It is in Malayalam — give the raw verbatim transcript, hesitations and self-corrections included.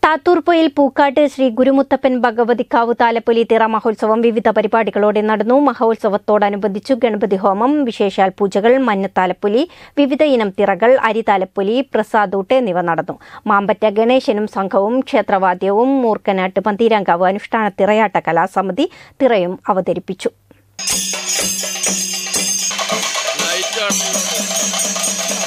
താത്തൂർപ്പൊയിൽ പൂക്കാട്ട് ശ്രീ ഗുരുമുത്തപ്പൻ ഭഗവതിക്കാവ് താലപ്പൊലി തിറ മഹോത്സവം വിവിധ പരിപാടികളോടെ നടന്നു. മഹോത്സവത്തോടനുബന്ധിച്ചു ഗണപതി ഹോമം, വിശേഷാൽ പൂജകൾ, മഞ്ഞത്താലപ്പൊലി, വിവിധ ഇനം തിറകൾ, അരിതാലപ്പൊലി, പ്രസാദൂട്ട് എന്നിവ നടന്നു. മാമ്പറ്റ ഗണേശനും സംഘവും ക്ഷേത്രവാദ്യവും മൂർക്കനാട്ട് പന്തീരാങ്കാവ് അനുഷ്ഠാന തിറയാട്ട കലാസമിതി തിറയും അവതരിപ്പിച്ചു.